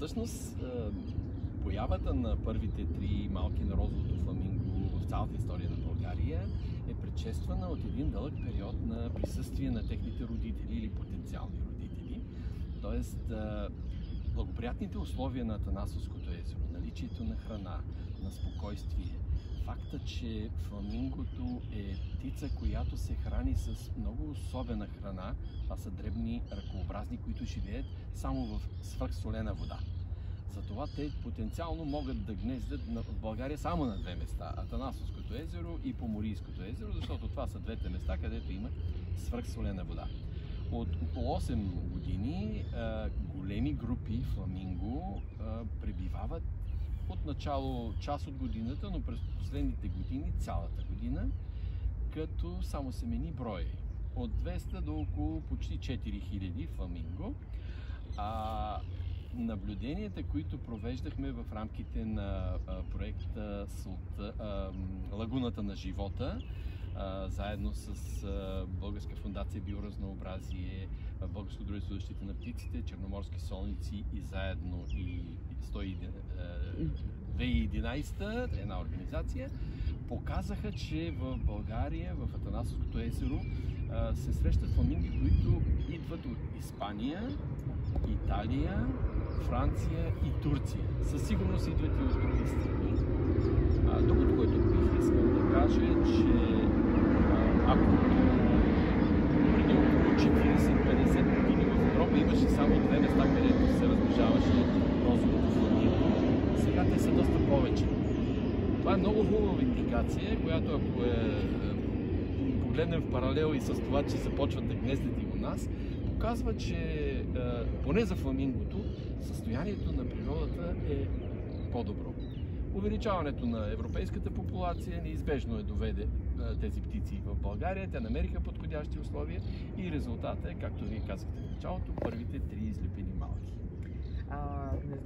Всъщност, появата на първите три малки на розовото фламинго в цялата история на България е предшествана от един дълъг период на присъствие на техните родители или потенциални родители. Тоест, благоприятните условия на Атанасовското езеро, наличието на храна, на спокойствие, факта, че фламингото е птица, която се храни с много особена храна, това са дребни ракообразни, които живеят само в свръхсолена вода. Затова те потенциално могат да гнездят в България само на две места – Атанасовското езеро и Поморийското езеро, защото това са двете места, където има свръхсолена вода. От около 8 години големи групи фламинго пребивават отначало част от годината, но през последните години, цялата година, като само се мени брой. От 200 до около почти 4000 фламинго. Наблюденията, които провеждахме в рамките на проекта Лагуната на живота, заедно с Българска фондация Биоразнообразие, Българско дружество за защита на птиците, Черноморски солници и заедно и 2011, една организация, показаха, че в България, в Атанасовското езеро, се срещат фламинги, които идват от Испания, Италия, Франция и Турция. Със сигурност идват и от други страни. Другото, което бих искал да кажа е, че ако преди около 40-50 години в Европа имаше само две места, където се размножаваше розовото фламинго, сега те са доста повече. Това е много хубава индикация, която ако погледнем в паралел и с това, че започват да гнездят и у нас, показва, че поне за фламингото състоянието на природата е по-добро. Увеличаването на европейската популация неизбежно доведе тези птици в България. Те намериха подходящи условия и резултатът е, както вие казахте в началото, първите три излепени малки.